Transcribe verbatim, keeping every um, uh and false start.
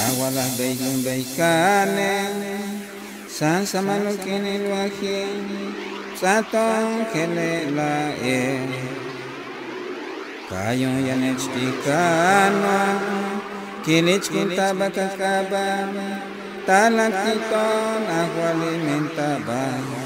awala beilun beikane san samalukini luahi satong kele la e kayong yanech tikano kilich kunta bakakaba talak titon akwali mentaba